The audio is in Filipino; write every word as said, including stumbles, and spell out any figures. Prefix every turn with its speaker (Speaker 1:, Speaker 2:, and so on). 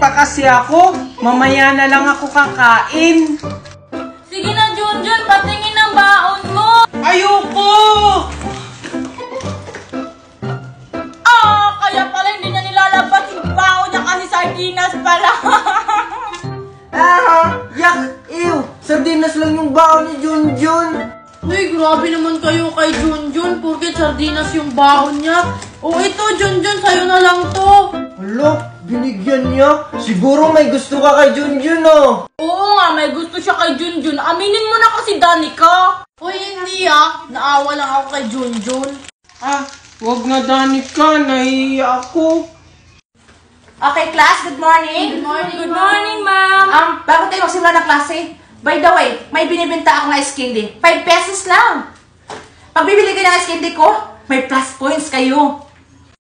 Speaker 1: pa kasi ako. Mamaya na lang ako kakain.
Speaker 2: Sige na, Junjun, patingin ang baon mo.
Speaker 1: Ayoko!
Speaker 2: Ah, kaya pala hindi niya nilalabas yung baon niya kasi sardinas pala.
Speaker 3: Ah, yak! Ew! Sardinas lang yung baon ni Junjun!
Speaker 2: Uy, grabe naman kayo kay Junjun, porket sardinas yung baon niya. O ito, Junjun, sa'yo na lang to.
Speaker 3: Hala, binigyan niya? Siguro may gusto ka kay Junjun, oh!
Speaker 2: Oo nga, may gusto siya kay Junjun. Aminin mo na kasi, Danica. Uy, hindi ah. Naawa lang ako kay Junjun.
Speaker 1: Ah, wag na Danica, nahihiya ako.
Speaker 4: Okay, class, good morning.
Speaker 2: Good morning, Good morning, ma'am.
Speaker 4: Um, bago tayo magsimula ng klase, by the way, may binibenta akong ice candy. five pesos lang. Pag bibili kayo ng ice candy ko, may plus points kayo.